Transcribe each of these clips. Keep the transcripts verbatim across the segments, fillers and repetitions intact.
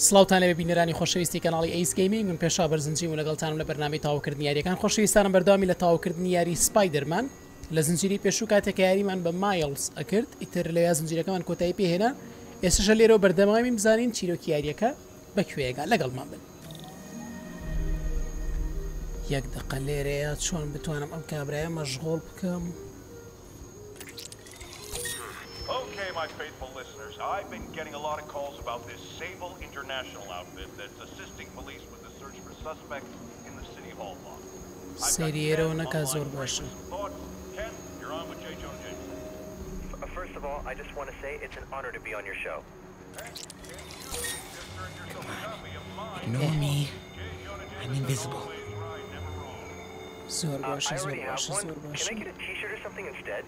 سڵاوتان لەبێ بینەرانی خۆشەویستی کەناڵی ئەیس گەیمینگ من پێشا بەرزنجی و لەگەڵتانم لە بەرنامەی تاواکردنی یاریەکان خۆشەویستانم بەردەوامی لە تاواکردنی یاری سپایدەرمان لە زنجیری پێشوو کاتێک یاریمان بە مایلز ئەکرد ئیتر لە یا زنجیرەکەمان کۆتایی پێهێنا ئێستاشە لێرەوە بەردەمامی بزانین چیرۆکی یاریەکە بەکوێیەکە لەگەڵمان بن یەک دقە لێرەیە چۆن بتوانم ئەم کابرایە مەشغوڵ بکەم. Okay, my faithful listeners, I've been getting a lot of calls about this Sable International outfit that's assisting police with the search for suspects in the City Hall block. سریێرەوە نەکا زۆر باشە. Ken, you're on with J. Jonah Jameson. First of all, I just want to say it's an honor to be on your show. Ignore me. I'm invisible. زۆر Uh, باشە I زۆر already have باشە one. زۆر Can I باشە. get a t-shirt or something instead?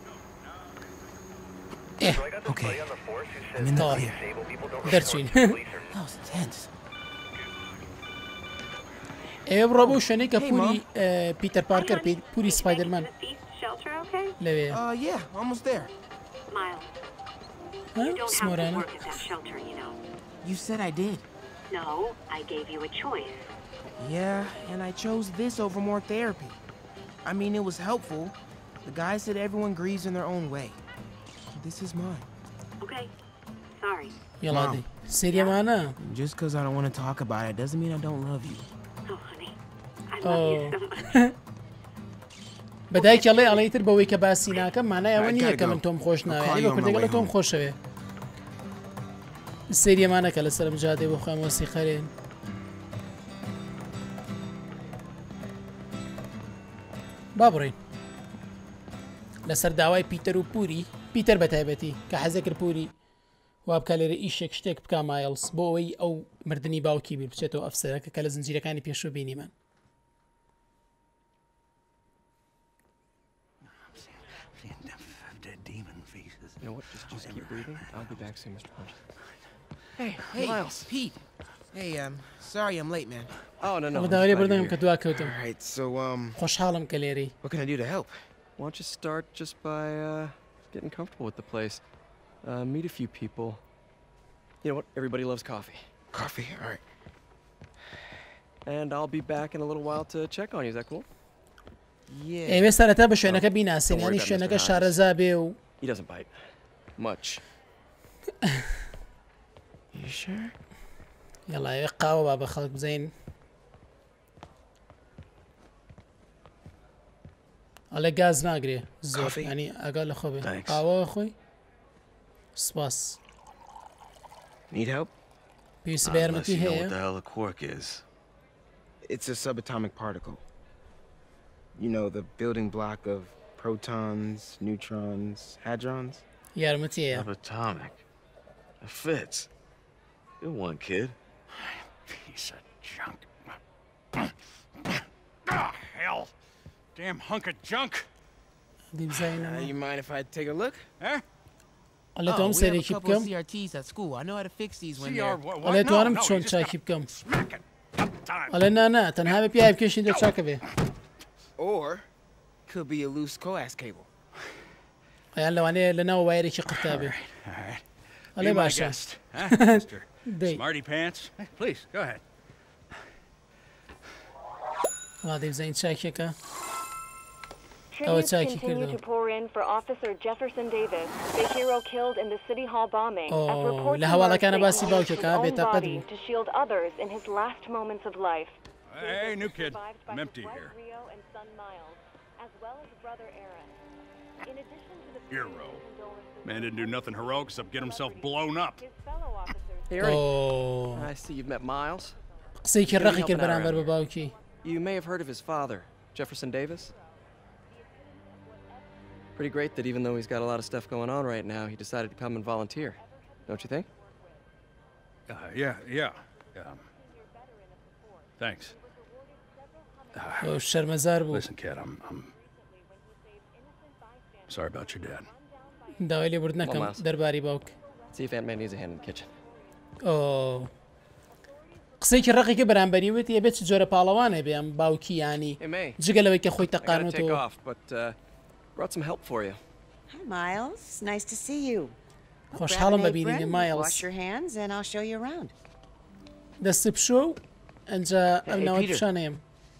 Eh, So I got this okay. buddy on the force who says I'm in the that clear. disabled people don't That's report sweet. to police or That was intense. ئێوە بڕۆ بۆ شوێنەی کە Hey, پوری پیتەر پارکەر پێی پوری سپایدەرمان Shelter, okay? لەوێ Uh, yeah, almost there. Miles, you don't have to سمۆرانە work at that shelter, you know. You said I did. No, I gave you a choice. Yeah, and I chose this over more therapy. I mean, it was helpful. The guy said everyone grieves in their own way. This is mine. Okay, sorry. یڵادی سریەمانە Just because I don't want to talk about it doesn't mean I don't love you. Oh, honey, I love you Oh. so much. بەدایکڵێ ئەڵەیتر بەوەی کە باسی ناکەم مانای ئەوە I نییە gotta کە go. من تۆم خۆش I'll call ناوێ you بە on my کوردەگە لە way تۆم home. خۆشەوێ سریەمانەکە لە سەرم جادێ بۆ خۆم وەسی خەرێن با بڕین لەسەر داوای پیتەر و پوری پیتەر بە تایبەتی کە حەزە کرد پوری وا بکە لێرە ئیشێک شتێک بکە مایلز بۆ ئەوەی ئەو مردنی باوکی بیر بچێتەوە ئەفسەرەکە کە لە زنجیرەکانی پێشوو بینیمان You know what? Just, just keep breathing. I'll be back soon, Mister Hunt. Hey, hey, Miles. Pete. Hey, um, sorry I'm late, man. Oh, no, no. I'm just بەداوای glad you're بردەم here. کە دوا کەوتم All right, so, um, خۆشحاڵم کە لێرەی what can I do to help? Why don't you start just by uh, getting comfortable with the place? Uh, meet a few people. You know what? Everybody loves coffee. Coffee? All right. And I'll be back in a little while to check on you. Is that cool? Yeah. ئێوێ سەرەتا بە شوێنەکە بیناسیێن Don't worry ینی about شوێنەکە Mister شارەزا بێ و He doesn't bite. Much. You sure? یڵایێ قاوە با بە خەڵک بزین ئەڵێ گاز ناگرێ زۆر Coffee? ینی ئەگەر لە خۆ بێ Thanks. قاوە خۆی سپاس Need help? پێویستی بە Unless یارمەتی you know what هەیە the hell a quark is. It's a subatomic particle. You know, the building block of protons, neutrons, hadrons. یارمەتی هەیە Subatomic. It fits. Good one, kid. Piece of junk. Ah, hell. Damn hunk of junk. Uh, دیبزینەوە you mind if I take a look? Eh? ئەڵێ Oh, تۆم we have a سەرێکی couple of بکەم C R Ts at school. I know how to fix these when C R they're... what? ئەڵێ what? No, توانم no, you چۆن just چاکی gotta بکەم smack it. Time. ئەڵێ نا نا تەنها بە پیاوی بکەشین دە چاکە بێ Or, could be a loose coax cable. ئەیان لەوانەیە لە ناو وایرێکی قرتا بێ All right. ئەڵێ Be my باشە guest, huh, Mister دەی Smarty Pants. Hey, please, go ahead. وا دەیبزین چاکێکە Tributes Chaki continue Kirdo. to pour in for Officer Jefferson Davis, the hero killed in the City Hall bombing, as Oh, reports لە هەواڵەکانە emerge باسی that he used باوکێکە his own بێتاقەت body بوو to shield others in his last moments of life. Hey, new kid. Survived by I'm his empty wife here. Rio and son Miles, as well as brother Aaron. In addition to the Hero. condolences Man didn't do nothing heroic except get himself blown up. his fellow officers. Hey, Ernie. ئۆ I see you've met Miles. قسەیکی ڕقی کرد helping out بەرامبەر around بە باوکی You may have heard of his father, Jefferson Davis. Pretty great that even though he's got a lot of stuff going on right now, he decided to come and volunteer. Don't you think? Uh, yeah, yeah. Um, thanks. ئەو شەرمەزار بوو Listen, kid, I'm, I'm sorry about your dad. داوای لێ برد نەکەم Miles. دەرباری باوک See if Aunt May needs a hand in the kitchen. ئۆ قسەیکی ڕقێکی بەرامبەری وت ێ بێت چ جۆرە پاڵەوانێ بێ ئەم باوکی ینی Hey, May. جگە لەوەی کە خۆی I gotta take تەقانەوە off, but uh, brought some help for you. Hi, Miles. Nice to see you. Grab خۆشحاڵم an بە بینینی apron, مایلز wash your hands, and I'll show you around. دەست بشۆ و ئەنجا ئەم Hey, ناوە Peter. پیشانەیەم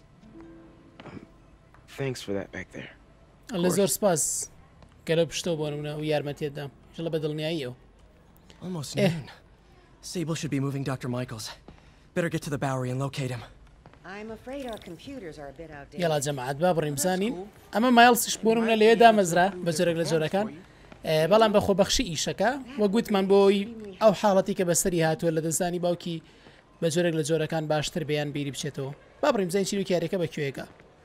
Thanks for that back there. لە زۆر سپاس کە لەو پشتەوە بۆنمونە و یارمەتێتدام ژڵە بە دڵنیاییەوە. Almost Eh. noon. Sable should be moving Doctor Michaels. Better get to the Bowery and locate him. I'm afraid our computers are a bit outdated. یاڵا جەماعەت با بڕیم بزانین ئەمە مایلسش بۆنمونە لێ دامەزرا بە جۆرەك لە جۆرەکان بەڵام بە خۆبەخشی ئیشەکە وە گوتمان بۆی ئەو حاڵەتی کە بەسەری هاتووە لە دەزانی باوکی بە جۆرێک لە جۆرەکان باشتر بەیان بیری بچێتەوە با بڕیم زین چیرو کارێکە بە کوێیەکە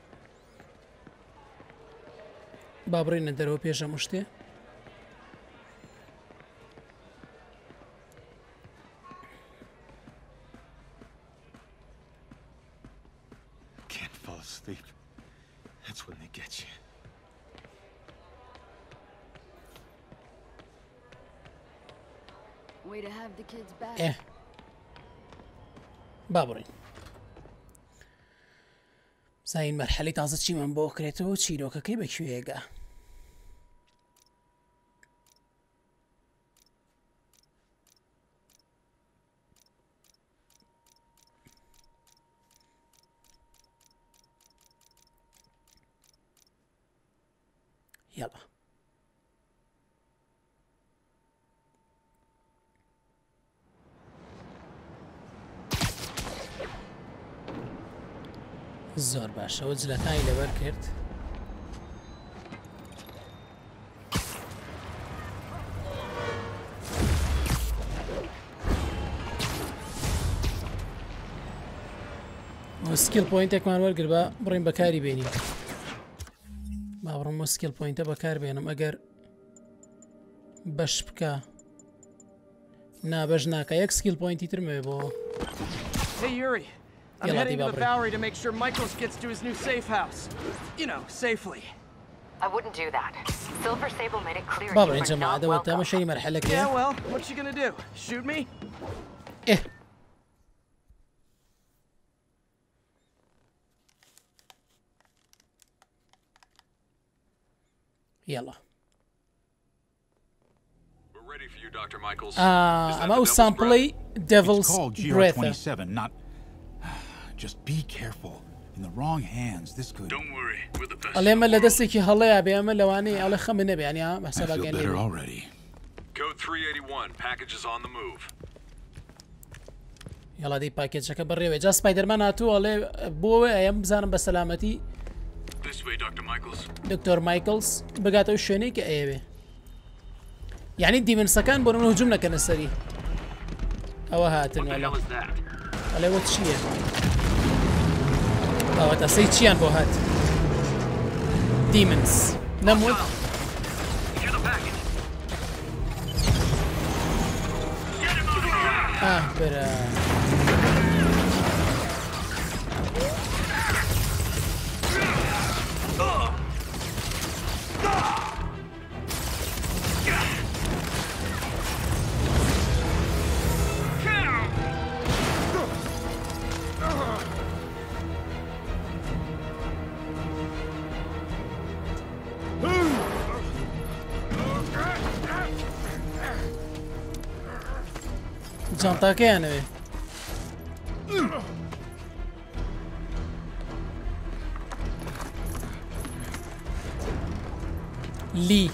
با بڕینە دەرەوە پێشە مشتێ Can't fall asleep. That's when they get you. Way to have the kids back. ئێ با بڕین زین مەرحەلی تازە چیمان بۆ کرێتەوە چیرۆکەکەی بە کوێیەگە یاڵا زۆر باشەوە جلەکانی لەبەر کرد سکیل پۆینتێکمان وەرگر بە بڕین بەکاری بێنین با بڕم بۆ سکیل پۆینتە بەکار بێنم ئەگەر بەش بکە نا بەش ناکە یەک سکیل پۆینتی ترمێ بۆ Hey, Yuri. I'm Yalla, heading to the Dibabri. Bowery to make sure Michaels gets to his new safe house. You know, safely. I wouldn't do that. Silver Sable made it clear با you بڕین were جەماعە not دەوە welcome. تەماشای مەرحەلەکە Yeah, well, what's she gonna do? Shoot me? ئێ یاڵا We're ready for you, Doctor Michaels. ئەمە ئەو سامپڵی دەڤڵز It's called G R برێتە twenty-seven, not... Just be careful. In the wrong hands, this could... Don't worry, we're the best. ئەڵێمە لە دەستێکی هەڵەیە بێ ئەمە لەوانەیە ئەڵێ خەمە نەبیانیا I feel بەسەباگەن better already. Code three eighty-one, packages on the move. یاڵا دەی پاکێجەکە بڕێوێ جا سپایدەرمان هاتوو ئەڵێ بۆوێ ئەم بزانم بە سەلامەتی This way, Doctor Michaels. دکتۆر مایکلز بگاتەوە شوێنەی کە ئەیەوێ یعنی دیمنسەکان بۆ من هجوم نەکەنە سەری ئەوە هاتن وەلا ئەڵێ وە چییە ئەوە تەسەی چیان بۆ هات دیمنس نەموت ئاه برا جانتاکەیانەوێ لی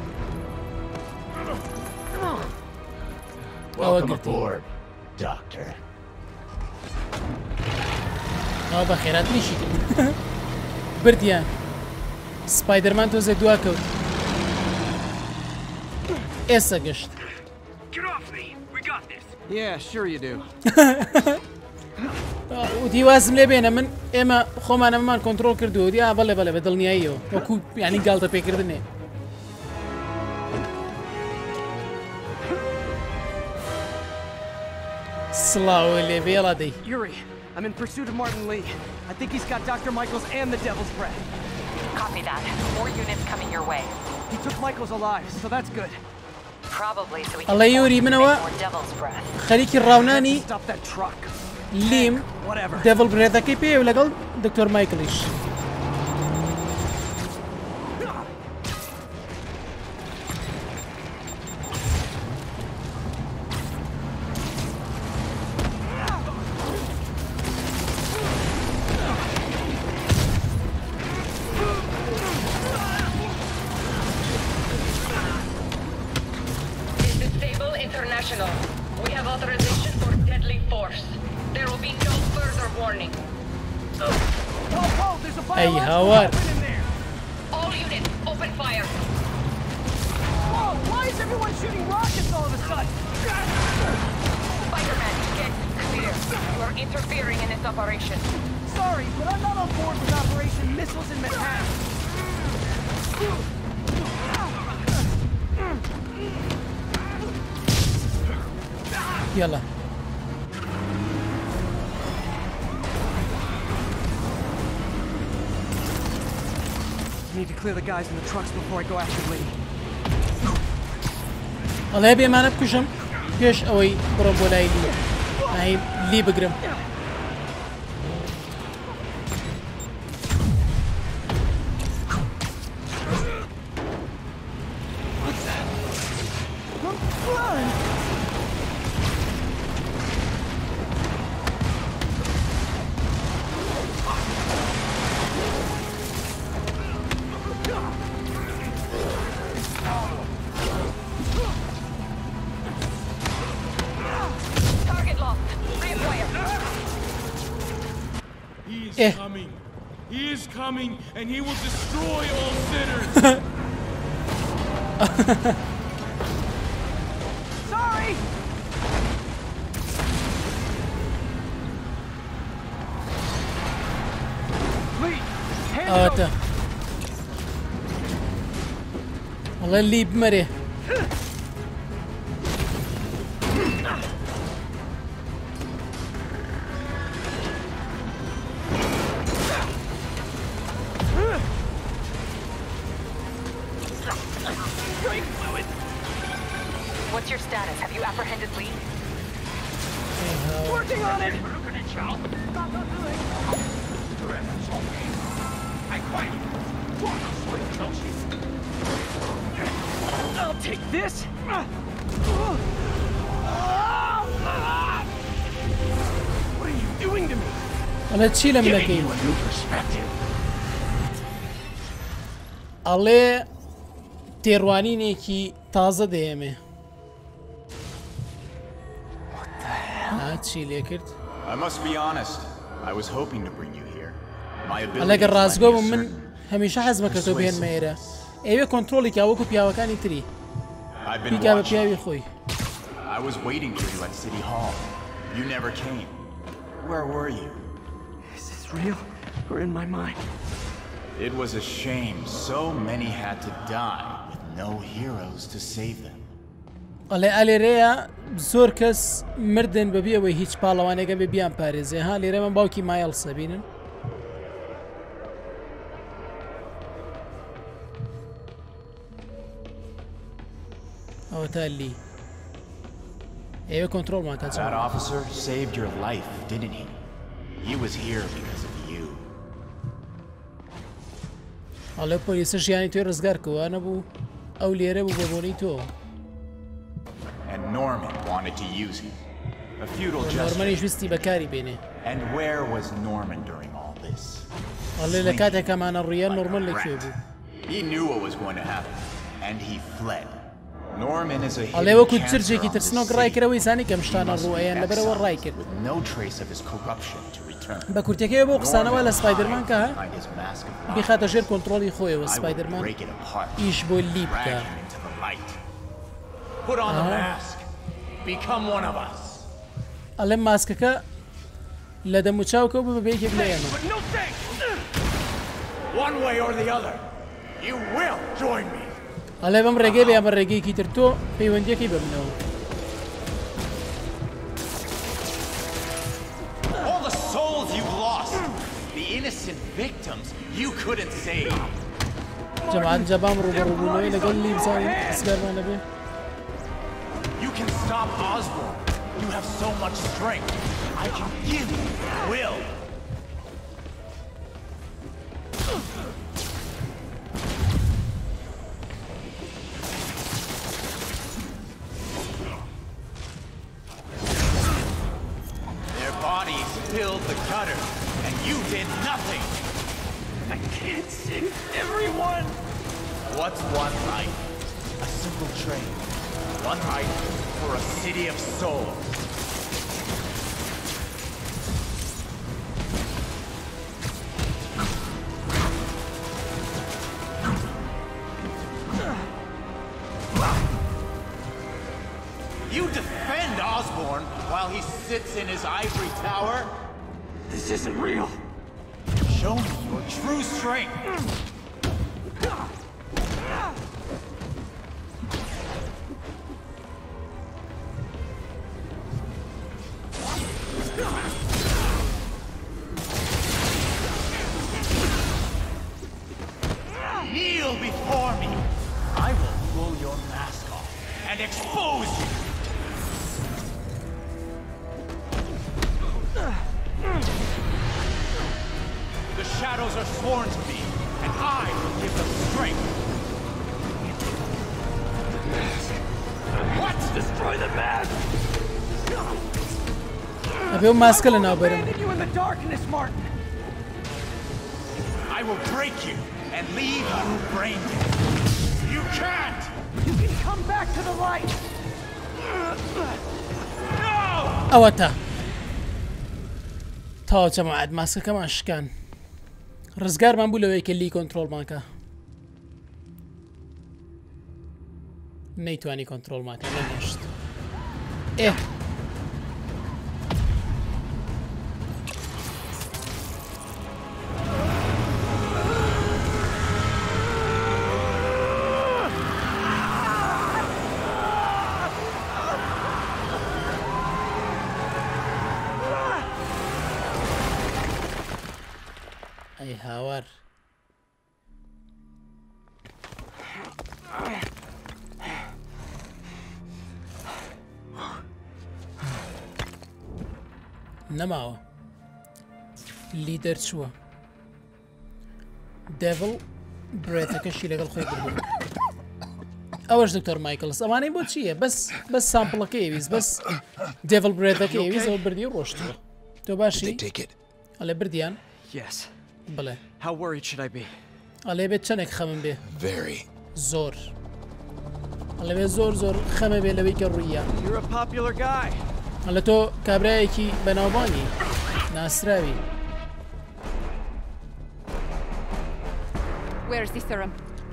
Welcome aboard, Doctor. ئەوە بە خێرات نیشی کرد بردیان سپایدەرمان تۆزێک دوا کەوت ئێستا گەشت Yeah, sure you do. دیوازم لێ بێنە من ئێمە خۆمانەمەمان کۆنتترۆل کردو دیا بەڵێ بەڵێ بە دڵنیاییەوە وەکو ینی گاڵتە پێکردنێ سڵاوە لێ بێڵا دەی Yuri, I'm in pursuit of Martin Lee. I think he's got Doctor Michaels and the Devil's Breath. Copy that. More units coming your way. He took Michaels alive, so that's good. Probably so we can ئەڵێ یوری منەوە more Devil's Breath. خەریکی ڕاونانی Stop that truck. لیم Whatever. دەڤڵ برێدەکەی پێ و لەگەڵ دکتۆر مایکلیش operational. We have authorization for deadly force. There will be no further warning. أي هوار. All units, open fire. Whoa, why is everyone shooting rockets all of a sudden? Spider-Man, get clear. You are interfering in this operation. Sorry, but I'm not on board with Operation Missiles in Manhattan. يلا. Need to clear the guys in the trucks before I go after Liddy. والله يبي ما نبكشم كيش أوي برم ولا يلي هاي لي بقرم He is coming. He is coming, and he will destroy all sinners. Sorry. Please, hand آه it over. تا والله اللي بمره What's your status? Have you apprehended Lee? Working on it. I'll take this. What are you doing to me? والله تشيله من أكيد الله تێڕوانینێکی تازە دەیەمێ چی لێ کرد I must be honest. I was hoping to bring you here. My ability ئەلەگەر ڕازگۆ بووم من هەمیشە حەزمە کە تۆ بێنمە ئێرە ئێوێ کۆنتڕۆڵێکی وەکو پیاوەکانی تری بیگا بە پیاوی خۆی I was waiting for you at City Hall. You never came. Where were you? Is this real or in my mind? It was a shame so many had to die with no heroes to save them. ئەڵێ ئەلێرەیە زۆر کەس مردن بەبێ ئەوەی هیچ پاڵەوانێگە بێ بیان پارێزێ ها لێرە من باوکی مایەڵسە بینن ئەوە تا لی ئێوە کۆنتڕۆڵمان کات That officer saved your life, didn't he? He was here because of you. ئەڵێ پۆلیسە ژیانی توێ ڕزگار کەوە نەبوو ئەو لێرە بوو بە بۆنەی تۆ And Norman wanted to use him. A futile gesture. نۆرمەنیش ویستی بەکاری بێنێ And where was Norman during all this? ئەڵێ لە کاتێک ئەمانە ڕوویان نۆرمەن لەکوێ بوو He knew what was going to happen, and he fled. Norman is a ئەڵێ وەکو چرجێکی ترسنۆک ڕایکرەوەی زانی کەم شتانە ڕوئیان لەبەرەوە ڕای کرد no trace of his corruption to return. بە کورتەکەی بۆ قسانەوە لە سپایدەرمان کە بیخاتە ژێر کۆنتڕۆڵی خۆیەوە سپایدەرمان ئیش بۆ لی بکە Put on the mask. Become one of us. ئەڵێم ماسکەکە لە دەموچاوکە و بەبێکێک لە ئێمە One way or the other, you will join me. ئەڵێ بەم ڕێگەی بە ئەمە ڕێگەیەکی تر تۆ پەیوەندیەکەی ببنەوە All the souls you've lost, the innocent victims you couldn't save. جەماعەت جەبام ڕوبەڕووبوونەوەی لەگەڵ لی بزانین ئەسگارمان لەبێ You can stop Osborn. You have so much strength. I can give you will. Their bodies filled the gutter, and you did nothing. I can't save everyone. What's one life? A simple trade. One night for a city of souls. You defend Osborn while he sits in his ivory tower? This isn't real. Show me your true strength. Kneel before me. I will pull your mask off and expose you. The shadows are sworn to me, and I will give them strength. What? Destroy the mask! أبيهم ماسكة لنا برا. You in the darkness, Martin. I will break you and leave you brain dead. You can't! You can come back to the light! No! أوتا. تا جماعة ماسكة كمان شكان. رزقار ما نقول له يكلي كنترول مانكا. نيتواني كنترول مانكا نمشت. إيه. أي هاور نماوە لیدەر چووە دێڤڵ برێتەکەشی لەگەڵ خۆی بردووە ئەوەش دکتۆر مایکلس ئەوانەی بۆ چییە بەس بەس سامپڵەکەی ویست بەس دێڤڵ برێتەکەی ویست ئەوە بردی و ڕۆشتووە تۆ باشی ئەڵێ بردیان بڵێ ئەڵێ بێت چەندێک خەمم بێ زۆر ئەڵێ بێ زۆر زۆر خەمە بێ لەوەی کە ڕوویە ئەلە تۆ کابرایەکی بەناوبانی ناسراوی Where's the serum?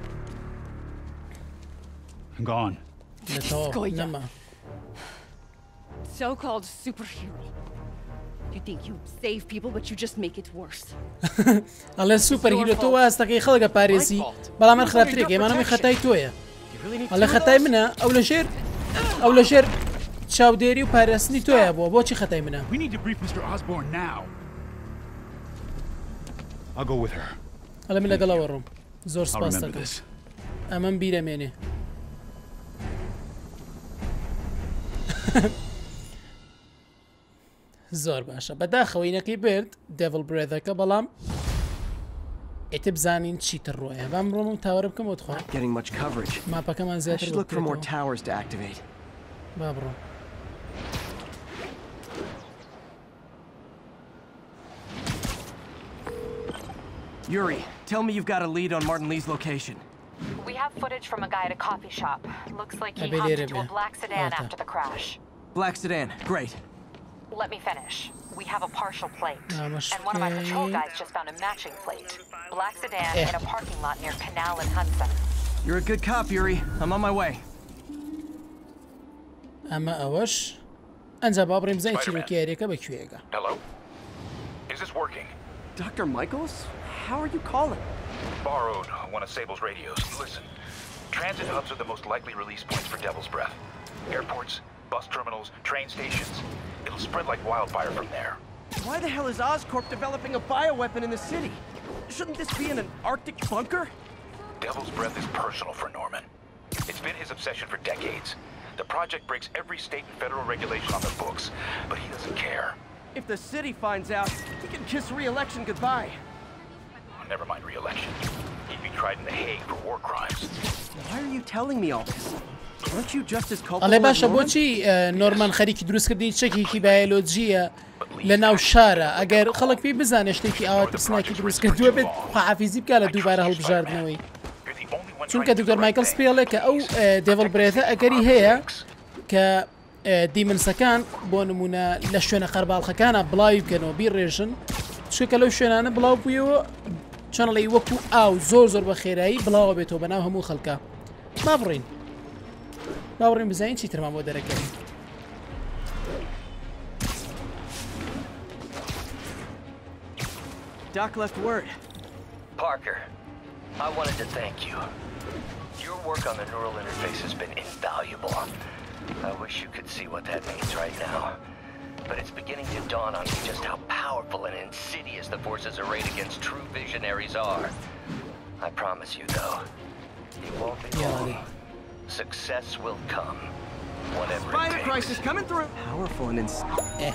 Gone. نەما So-called superhero. You think you save people, but you just make it worse. ئەڵێ سوپەر هیرۆ تۆ واستەکەی خەڵکە پارێزی بەڵام من خراپترێک ئێمانەمی خەتای تۆیە ئەڵێ خەتای منە ئەو لە ژێر ئەو لە ژێر چاودێری و پاراستنی تۆیە بووە بۆچی خەتای منە ئەڵێ من لەگەڵەوە ڕۆم زۆر سپاس دەکەم ئەمەم بیرەمێنێ زۆر باشە بەداخەوەینەکەی برد دێڤڵ برێدەکە بەڵام ئێتە بزانین چیتر ڕۆیە بام ڕۆم و تاوەرە بکەم بۆ تخوا ماپەکەمان زیاتر با بڕۆ Yuri, tell me you've got a lead on Martin Lee's location. We have footage from a guy at a coffee shop. Looks like he hopped into a black sedan after the crash. Black sedan, great. Let me finish. We have a partial plate. And one of my patrol guys just found a matching plate. Black sedan in a parking lot near Canal and Hudson. You're a good cop, Yuri. I'm on my way. ئەمە ئەوەش ئەنجا با بڕێم بزانین چیرۆکیارێکە بەکوێگە. Hello? Is this working? Doctor Michaels? How are you calling? Borrowed one of Sable's radios. Listen, transit hubs are the most likely release points for Devil's Breath. Airports, bus terminals, train stations. It'll spread like wildfire from there. Why the hell is Oscorp developing a bioweapon in the city? Shouldn't this be in an Arctic bunker? Devil's Breath is personal for Norman. It's been his obsession for decades. The project breaks every state and federal regulation on the books, but he doesn't care. If the city finds out, he can kiss re-election goodbye. Never mind re-election. He'd be tried in The Hague for war crimes. Why are you telling me all this? Aren't you just as culpable ئەڵێ as باشە Norman? بۆچی نۆرمان خەریکی دروستکردنی چەکێکی بایۆلۆجیە لە ناو شارە ئەگەر خەڵک پێی بزانێ شتێکی ئاوا ترسناکی دروست کردووە بێت خواحافیزی بکە لە دووبارە هەڵبژاردنەوەی چونکە دکتۆر مایکل سپێڵێ کە ئەو دێڤڵ برێتە ئەگەری هەیە کە دیمنسەکان بۆ نمونە لە شوێنە قەرباڵخەکانە بڵاوی بکەنەوە بیڕێژن چونکە لەو شوێنانە بڵاو بوویەوە چۆنەڵی وەکو ئاو زۆر زۆر بە خێرایی بڵاوە بێتەوە بەناو هەموو خەڵکە با بڕین با بڕین بزانین چی ترمان بۆ دەرەکەین. Doc left word. Parker, I wanted to thank you. Your work on the neural interface has been invaluable. I wish you could see what that means right now. But it's beginning to dawn on me just how powerful and insidious the forces arrayed against true visionaries are. I promise you, though, it won't be long. Success will come, whatever it takes. Spider crisis coming through. Powerful and insidious.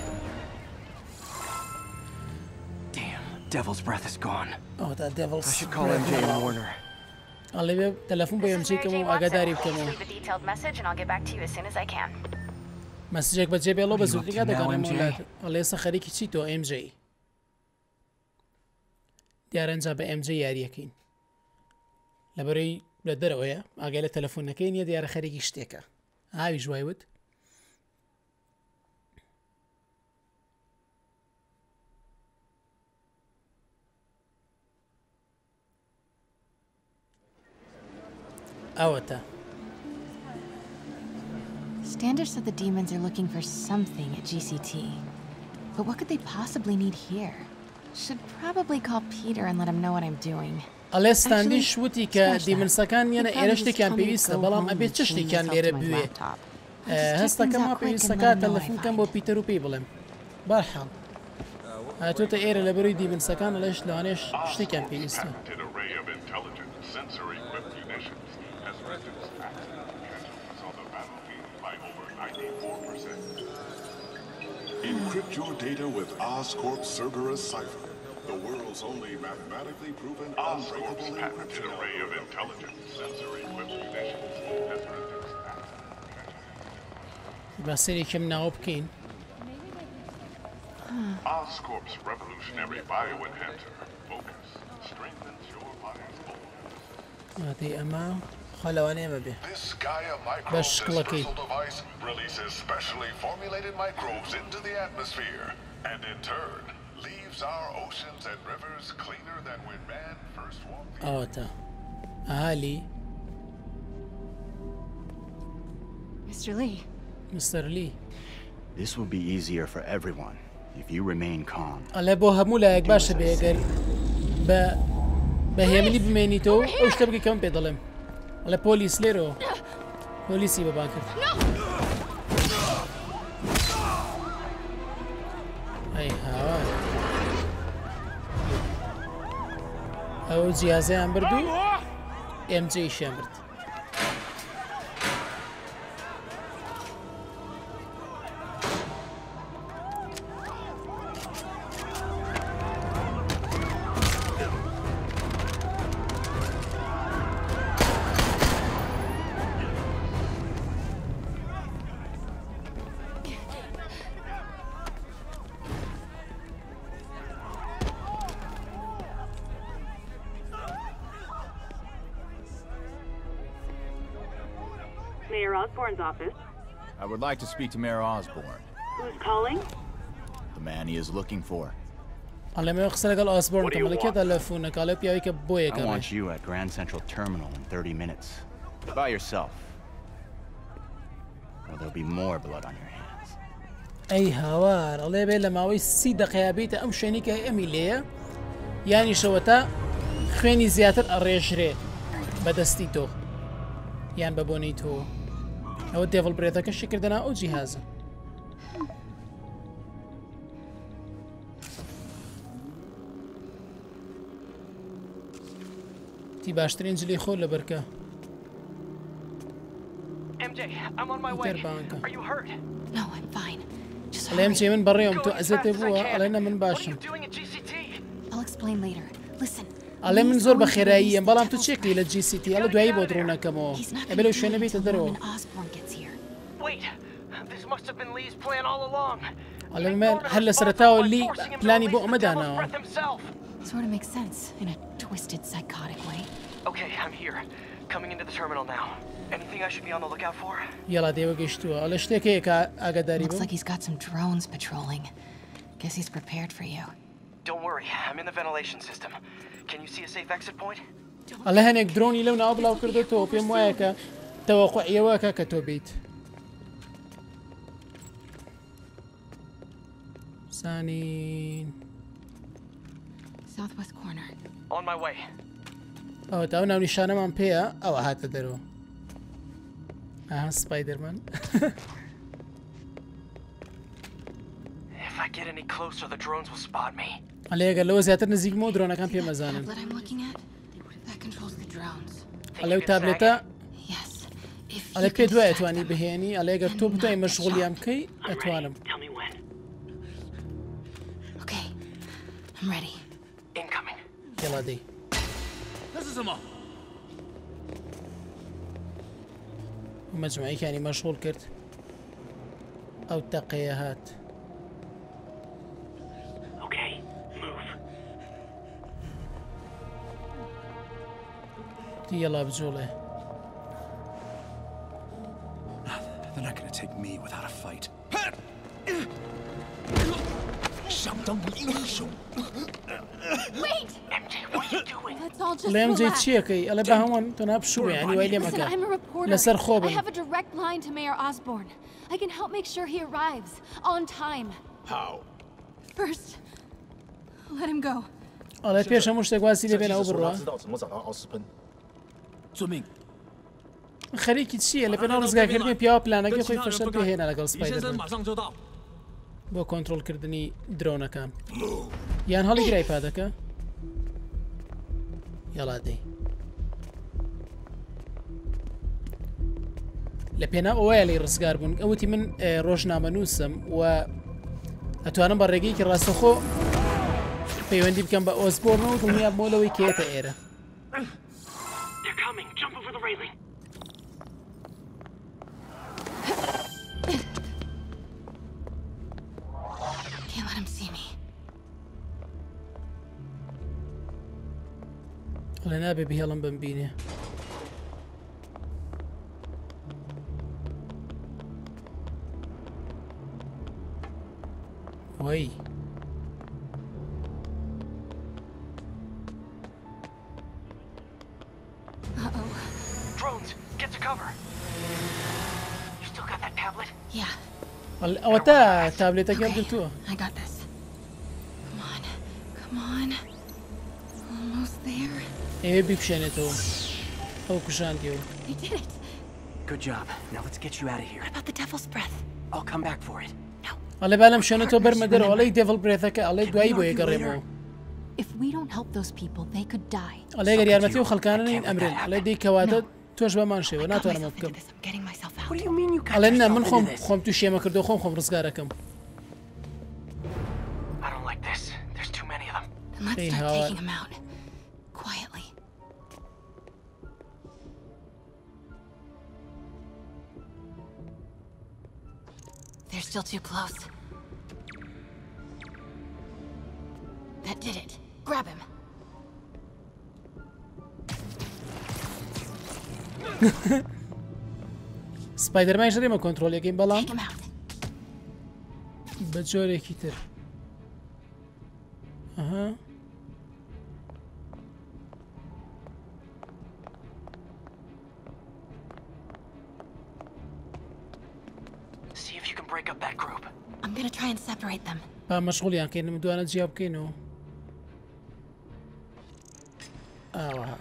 Devil's breath is gone. Oh, that devil's I should call M J and Warner. I'll leave a telephone by M J كمان وأقدر يبكمون. Leave a detailed message and I'll get back to you as soon as I can. مسجك بتجيب يلا بس ودي قاعد أكلم مولات. الله يسخر خليك تشيتو M J. ديارن جاب M J ياري أكين. لبري بدرويا أقول التلفون نكين يديار خليك يشتكى. هاي شوي ود. Awata. Standish said the demons are looking for something at G C T. But what could they possibly need here? Should probably call Peter and let him know what I'm doing. الله ستاندیش وتی که دیمنسەکان یەنە ئێرەشتێکیان پێویستە بەڵام ئەبێت چ شتێکیان لێرە بوێ هەستەکەم پێویستەکە تەلەفۆنکەم بۆ پیتەر و پێی بڵێم بەرحاڵ هاتوۆتە ئێرە لە بەروی دیمنسەکان لەش لەوانێش شتێکیان پێویستە. Encrypt your data with Oscorp Cerberus Cipher, the world's only mathematically proven unbreakable patented array of intelligent sensory-equipped munitions has reduced بسیاری کم ناو بکەین. Oscorp's revolutionary bioenhancer focus strengthens your body's bones. هذه أما خلواني ما به. This Gaia micro-dispersal device releases specially formulated microbes into the atmosphere, and in turn leaves our oceans and rivers cleaner than when man first walked. أوتا. أهالي. Mister Lee. Mister Lee. This will be easier for everyone if you remain calm. الله بو همو لا يكباش بيجر. ب بهيملي بمينيتو أوش تبقي كم بيضلم. الله بوليس ليرو. بوليسي بباكر. أي هوا. أو جهازي عم بردو. إم جي شامرد. Mayor Osborn's office. I would like to speak to Mayor Osborn. Who's calling? The man he is looking for. I want you at Grand Central Terminal in thirty minutes. By yourself. Or there'll be more blood on your hands. أي هوار الله يبين لما وي سي دقيقة بيتا أم شينيك أميليا يعني شوتا خيني زياتر الريشري بدستيتو يعني ببونيتو أو الديفل بريتا كشكل دنا أو جهازه تي باشترين جلي خول لبركة M J, I'm on my way. Are you hurt? No, I'm fine. Just على يمشي من برا يوم تو أزت أبوها علينا من باشم. I'll explain later. Listen. على من زور بخيرية بلام تو تشيكي للجي سي تي على دواي بودرونا كمو. قبلوا شو نبي تدروا. Wait, this must have been Lee's plan all along. على من هلا سرتاو اللي بلاني بو مدانا. Sort of makes sense in a twisted, psychotic way. Okay, I'm here. Coming into the terminal now. Anything I should be on the lookout for? يلا دي وقشتوها. على شتيك هيك أقدر Looks like he's got some drones patrolling. Guess he's prepared for you. Don't worry, I'm in the ventilation system. Can you see a safe exit point? الله هنيك دروني لو نابلا وكردو بيم وياك توقع يواك كتوبيت. ثاني. Southwest corner. On my way. أو تاونا نشانة من بيا أو هات درو. آه سبايدر مان. If I get any closer, the drones will spot me. عليه قال له زيادة نزيق مو درون كان بيا مزانا. I'm looking at that controls the drones. عليه تابلته. عليه بيدوا أتواني بهيني عليه قال توب توي مشغول يامكي أتوانم. Okay, I'm ready. Incoming. يلا دي. ومجموعي كاني مشغول كرت أو تقيهات. Okay, move. يلا بجوله. They're not gonna take me without a fight. Wait! M J, what are you doing? Let's all just لام جاي relax. تشيكي ألا بهون تناب شو يعني ويلي Listen, I'm a مكان. reporter. لسر I خوبن. have a direct line to Mayor Osborn. I can help make sure he arrives on time. How? First, let him go. على بيش هموش تقواسي لي بين أو برا. 知道怎么找到奥斯喷。 遵命。 خليك تشي اللي بين رزقا كردني بيا بلانك يخوي فشل به هنا لقل سبايدر مان. بو كنترول كردني درونه كام. يان هالي جرايب هذاك. يلا دي. لبينا أوالي رزقار بون أوتي من روجنا منوسم و أتوانا برقي كراسخو بيوندي بكم بأوزبورن ودنيا بمولوي كيتا إيرا. They're coming. Jump over the railing. Can't let him see me. ولا نابي بهيلم بمبيني. وي. Uh-oh. Drones, get to cover. You still got that tablet? Yeah. أو تا تابلتك قلتوه. I got this. Come on. Come on. Almost there. إيه بيكشنتو. أو كشانتيو. I did it. Good job. Now let's get you out of here. What about the devil's breath? I'll come back for it. على بالهم شنتو برمدرو على ديفل بريثك على دواي بوي قريمو. If we don't help those people, they could die. على غير يارمتيو خلكانين أمرين على دي كوادة توش بمانشي وناتو أنا مبكم. I'm getting myself out. What do you mean you got على إننا yourself من into خم this? خم توشي ما كردو خم خم رزقاركم. I don't like this. There's too many of them. Then let's Hey, start how- taking them out. Quietly. They're still too close. That did it. Grab him. سبايدر مان يشتري ما كنترول يقين بلام. Take him out. بجوري كتير. أها. See if you can break up that group. I'm gonna try and separate them. با مشغول يعني كأنه مدوانا جياب كينو. آه.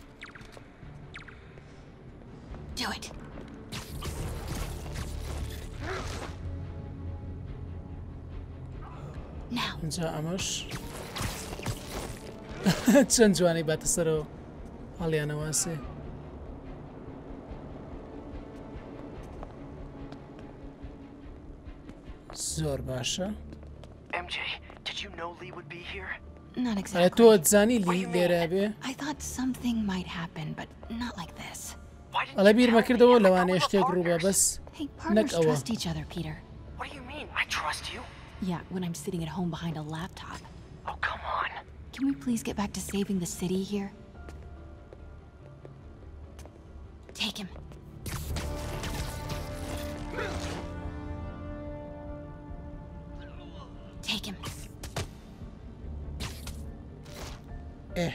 Do it. Now. جاء مش. تشنجواني باتسرو. علي أنا واسي. زور باشا. M J, did you know Lee would be here? Not على exactly. تو تزاني لي ليرابي. I thought something might happen, but not like this. على بير ما كردو لو أنا أشتاق روبا بس. Hey, نك partners أوا. trust each other, Peter. What do you mean? I trust you. Yeah, when I'm sitting at home behind a laptop. Oh, come on. Can we please get back to saving the city here? Take him. Take him. Eh.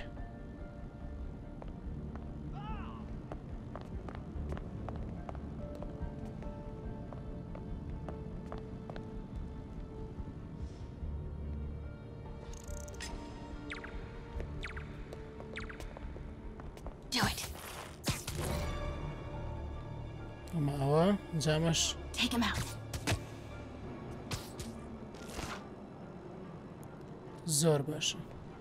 Do it. Ama awa جامش. Take him out. زور باشه.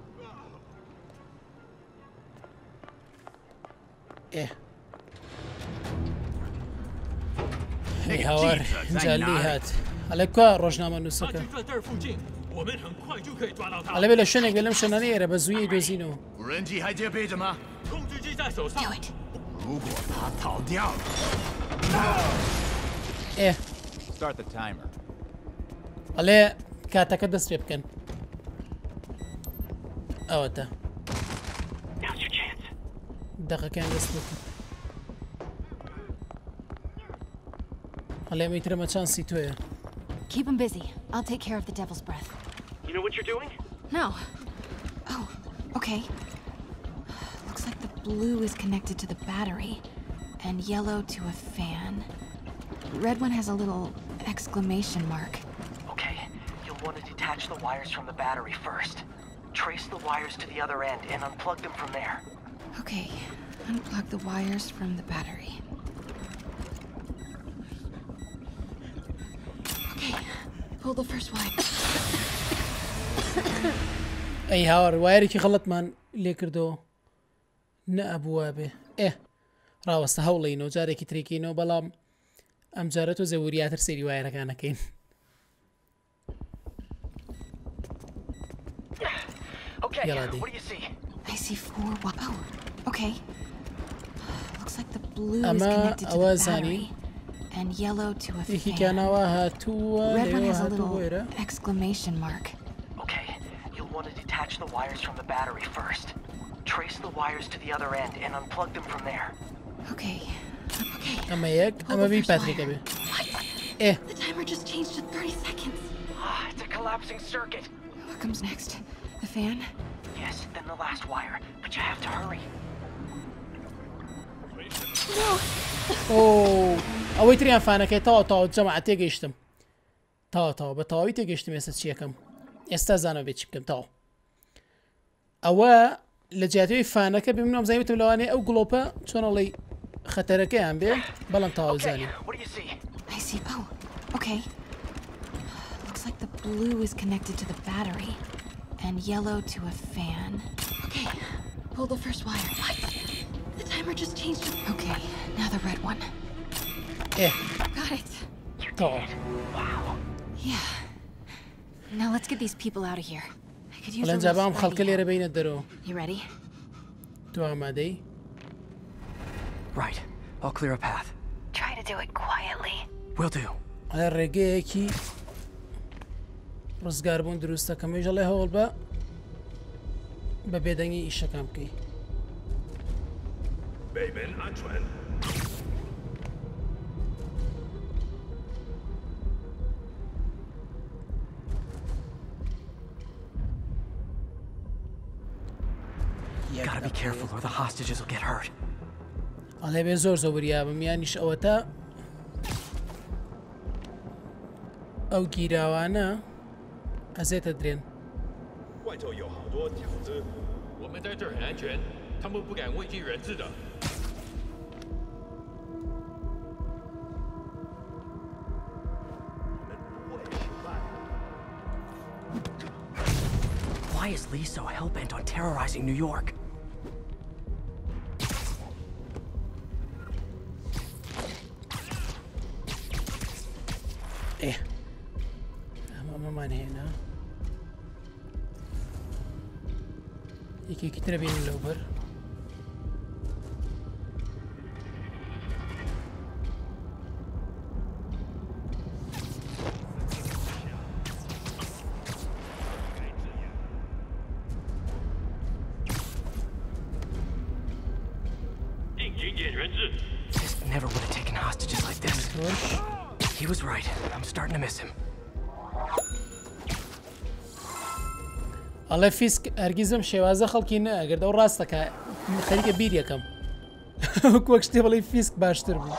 إيه. هي هوار جالي هات. عليك روجنامة نسكة. على بالله شنو يقول لهم شنو نيره بزوي دوزينو. 无人机还接备着吗？控制机在手上。 Do it. 如果他逃掉了， إيه. Start the timer. عليه كاتك دس بيبكن. أوتا. Now's your chance. دقيقة كان دس بيبكن. عليه ميتر ما شانسي تويا. Keep him busy. I'll take care of the Devil's Breath. You know what you're doing? No. Oh, okay. Looks like the blue is connected to the battery, and yellow to a fan. Red one has a little exclamation mark. Okay, you'll want to detach the wires from the battery first. Trace the wires to the other end and unplug them from there. Okay, unplug the wires from the battery. Okay, pull the first wire. أي هاور وايري كي خلط من اللي كردو نأبوابه إيه راوست هولينو جاري كي تريكينو بلام أم جارتو زوريات رسيري وايرا كان كين Okay, يلا دي. what do you see? I see four wi- Oh, okay. Looks like the blue is أما connected to the أوازاني battery, and yellow to a إيكي fan. كان واها توا Red one ليو has a ها little تويرا exclamation mark. Okay, you'll want to detach the wires from the battery first. Trace the wires to the other end and unplug them from there. Okay. Okay. أما يك أما بي باتريك أبي إيه The timer just changed to thirty seconds. Ah, it's a collapsing circuit. What comes next? The fan? Yes, then the last wire, but you have to hurry. No! أوه أوي تريان فانا كي تاو تاو جماعة تيجيشتم تاو تاو بتاوي تيجيشتم يا ستشيكم يستازانو بيتشبكم تاو أوا لجاتوي فانا كي بمنهم زي متو لواني أو جلوبا شون لي خطرك يا عم بيه بلان تاو زاني What do you see? I see. Oh, okay. Looks like the blue is connected to the battery, and yellow to a fan. Okay, pull the first wire. What? The timer just changed. Okay, now the red one. إيه Got it. تاو Wow. Yeah. Now let's get these people out of here. I could use a ولن little جابام spidey خلق اللي help. ربين الدرو You ready? تو عمادي Right. I'll clear a path. Try to do it quietly. Will do. على الرقيكي رزقار بون دروستا كم يجي الله هول با ببيدني إيش كم كي 北门安全。 Gotta be careful or the hostages will get hurt. على بيزور زوريا بميانيش أوتا أو جيراوانا أزيت أدرين 外头有好多条子，我们在这儿很安全，他们不敢危及人质的。 Why is Lee so hell-bent on terrorizing New York? إيه ما ما هنا يكي كتير بين الأوبر never would have taken hostages like this. He was right. I'm starting to miss him. الله فيسك هرگیزم شێوازە خەڵکی نە ئەگەر دەو ڕاستەکە خەریکە بیر یەکەم وەک شتێ بڵێ فیسک باشتر بوو.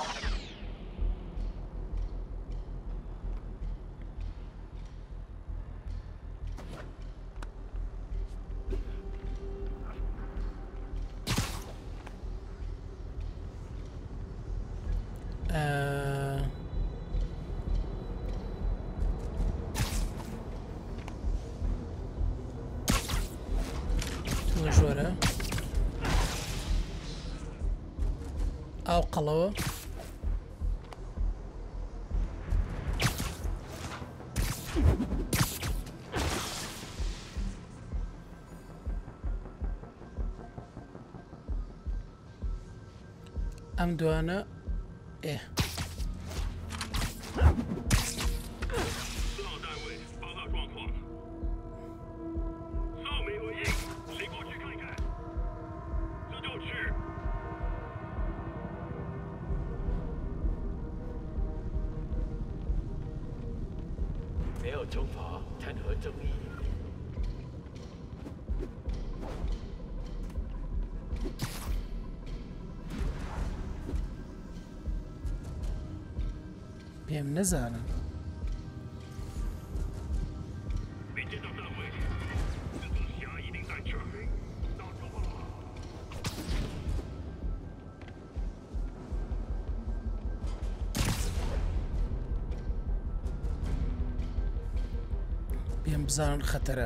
جوارە ئاو قەڵەوە ئەم دوانە ئێ پێم نەزانم پێم بزانن خەتەرە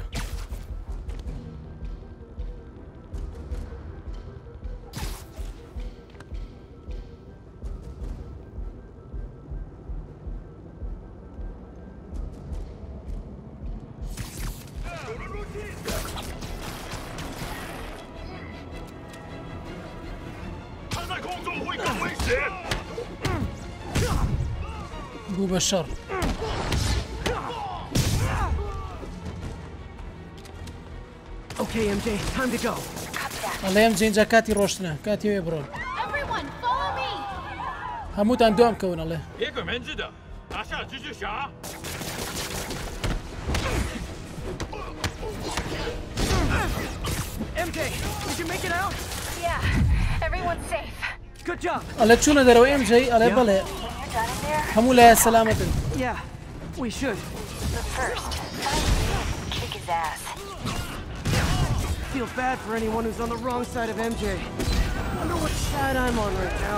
بوو بە شەڕ Okay, M J, time to go. ئەڵێ ئەم جێ اینجا کاتی ڕۆشتنە کاتی وێ بڕۆن هەمووتان دوام کەون ئەڵێ M J, did you make it out? Yeah, everyone's safe. Good job. ئەڵێ چوونە دەرەوە ئێم جێ ئەڵێ بەڵێ هەموو لایە سەلامەتن. Yeah, we should. But first, kick his ass. Feel bad for anyone who's on the wrong side of M J. Wonder what side I'm on right now.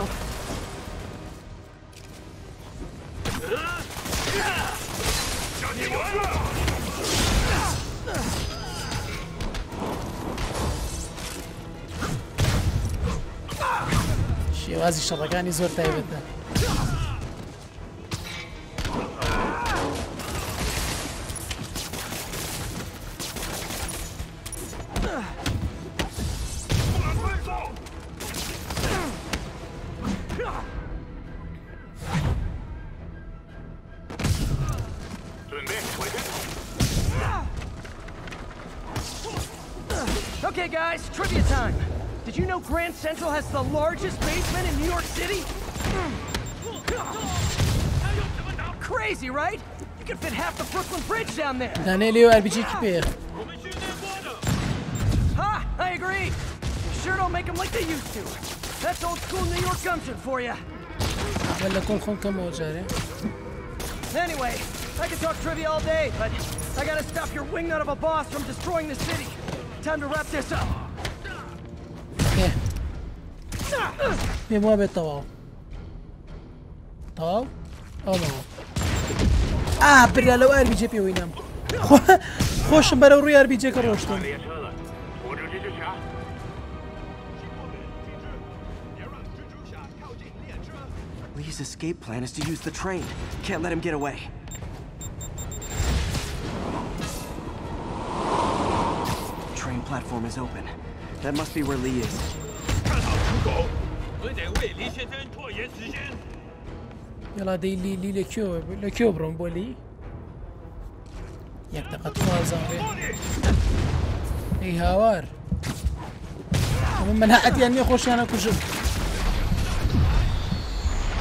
شێوازی شەڕەکانی زۆر تایبەتە. Okay, guys, trivia time. Did you know Grand Central has the largest basement in New York City? Crazy, right? You can fit half the Brooklyn Bridge down there. Danielio R P G كبير. Ha! I agree. You sure don't make them like they used to. That's old school New York gumption for you. Anyway, I could talk trivia all day, but I gotta stop your wingnut of a boss from destroying the city. Time to wrap this up. پێم وا بێت تەواو تەواو ئەوەوە ئا برا لەو ئەر بیجێ پێوەینام خۆشم بەرەو ڕووی ئەر بیجێکە ڕۆشتم Lee's escape plan is to use the train. Can't let him get away. Train platform is open. That must be where Lee is. يلا دي لي لي لكيو لكيو برون بولي ياك دقة توازن اي هاوار من هاتي اني خوش انا كوجم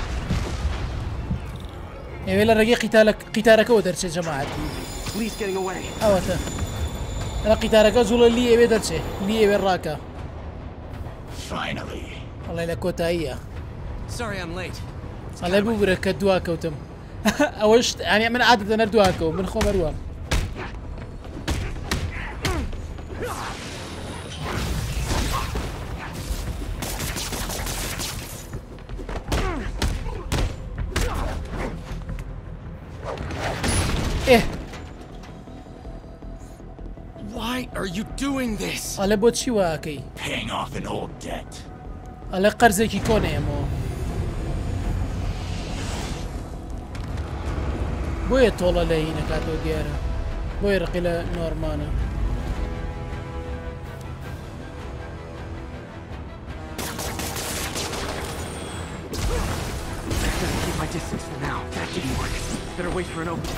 ئێوێ لە ڕێگەی قیتارەکەەوە دەرچێت جەماعەت ئەوەتە لە قیتارەکە زوڵە لی ئێوێ دەرچێ لی ئێوێ ڕاکە ئەڵێ لە کۆتاییە ئەڵێ بوو برە کە دواکەوتم ئەوەش ئەنی من عادەتە نەر دواکەوت من خۆ مەرووە Eh. Why are you doing this? Ale bot chi wa kai. Paying off an old debt. Ale qarzeki konemo. Boye tola lehina kato diara. Boye raqila normana. Keep my distance for now. That didn't work. Better wait for an opening.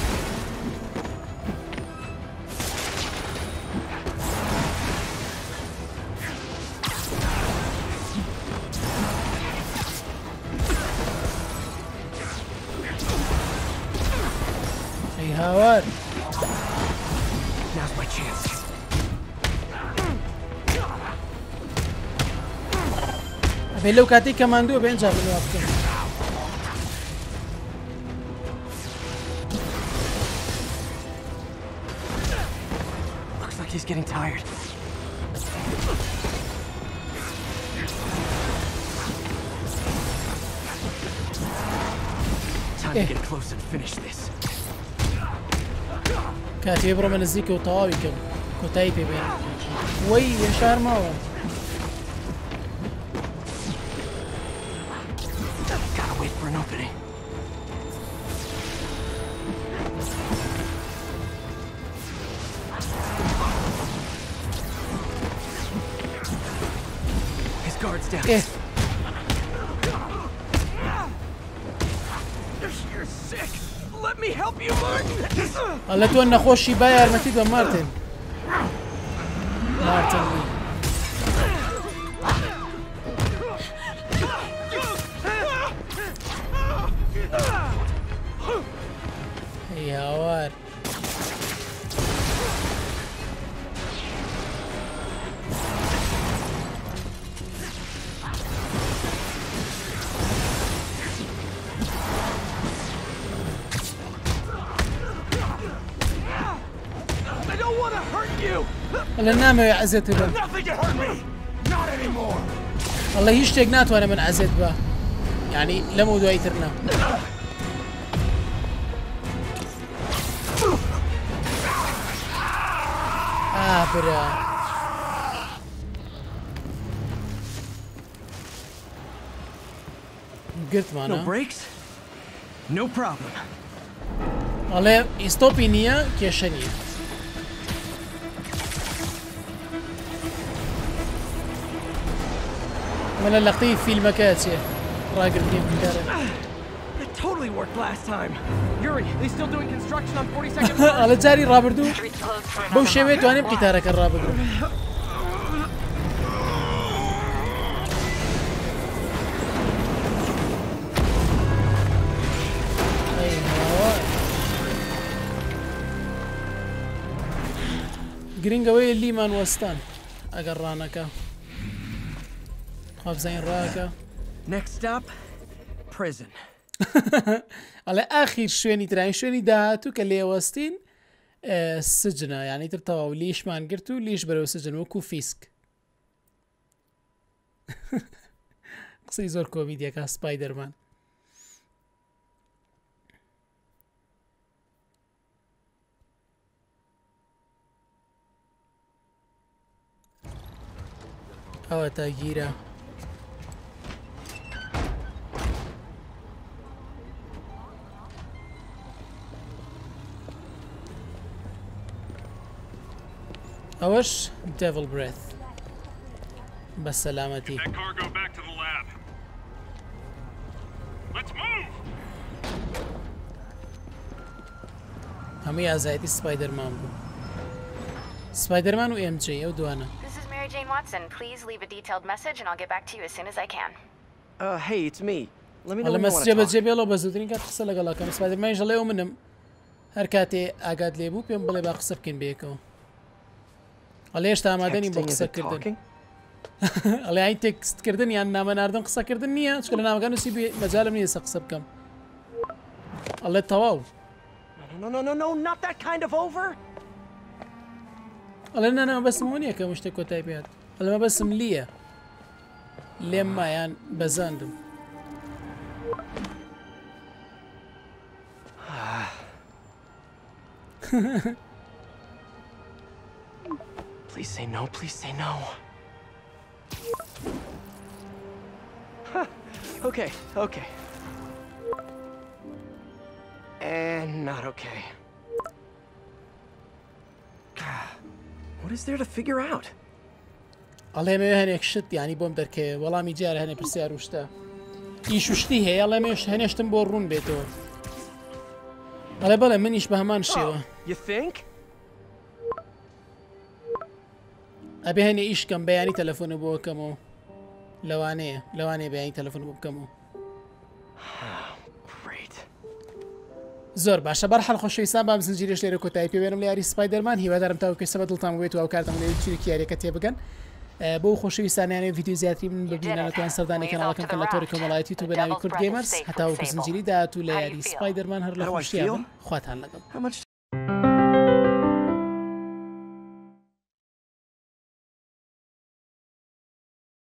Hey, Howard. Now's my chance. أبي لو كاتي كماندو بينجا بالوقت. He's getting tired. Time to get close and finish this. كاتي برو من الزيك وطواوي كم كتايبي بين وي يا شارما Gotta wait for an opening. Guards down. Eh. You're sick. Let me help you, Martin. الله تو أنا خوشي باير ما تيجي مارتن. مارتن. يا واد. الله نامه يا عزت به الله يشتاق ناتو انا من عزت به يعني لمو دو ايترنا اه برا قلت معنا No breaks? No problem. الله يستوبي نيا كيشني من اللطيف في المكاتب راقل جيم It totally worked last time. Yuri, they still doing construction on forty-second. على جاري رابردو بو شويت وانا بقيتارك الرابردو جرينجوي اللي مان وستان اقرانك خاف زين راكا. Next stop, prison. على آخر شويني ترى شويني دهاتو كلي وستين السجنة يعني ترتوا ليش ما نقرتوا ليش برو سجن وكو فيسك. قصي زور كوميديا كا سبايدر مان. أو تاجيرة. أوش devil breath بس سلامتي. That cargo back to the lab. Let's move. همي أزايدي سبايدر مان بو. سبايدر مان و إم جي أو دوانا. This is Mary Jane Watson. Please leave a detailed message and I'll get back to you as soon as I can. Uh, hey, it's me. Let me know لە when you want مەسجە to talk. بەجێ بێڵەوە بە زووترین کات قسە لەگەڵاکەم سپایدەرمانیش دەڵێەوە منم هەر کاتێ ئاگات لێبوو پێم بڵێ با قسە بکەین بەیەکەوە ئەڵێ هێشتا ئامادەنی بۆ قسەکردن ئەڵێ ئاین تێکستکردن یان نامە ناردن قسەکردن نییە چکە لە نامەکان نووسی مەجالم نییە قسە بکەم ئەڵێ تەواو No, no, no, no, not that kind of over. ئەڵێ نەنا بەسم ئەوە نییە کە شتێک کۆتای پێات ئەڵێمە بەسم لییە لێم مایان بەزاندم Please say no, please say no. Okay, okay. And not okay. What is there to figure out? ئەڵێ مێ هەنێک شت یانی بۆم دەرکەوێ وەڵامی جارە هەنێ پرسیار وشتە ئیش وشتی هەیە ئەڵێ مێش هەنێشتم بۆ ڕوون بێتەوە ئەڵێ بەڵێ منیش بە هەمان شێوە You think? ئەبێ هەنێ ئیشکەم بەیانی تەلەفۆنە بۆ بکەمەوە لەوانەیە لەوانەیە بەیانی تەلەفۆن بۆ بکەمەوە زۆر باشە بەرحەڵ خۆشەویستان بام زنجیرەش لێرە کۆتایی پێوێنم لە یاری سپایدەرمان هیوادارم تاوکەی سەبە دڵتان بێت و ئەو کارتم لێ چیرێکی یاریەکە تێبگەن بۆ خۆشەویستانیانێ ڤیدیۆ زیاتری من ببینانەتوان سەردانی کەناڵەکەم کە لە تۆری کۆمەڵایەتی تو بەناوی کورد گێمەرز هەتاوەکو زنجیری داهاتوو لە یاری سپایدەرمان هەر لە خۆشییان خواتان لەگەڵ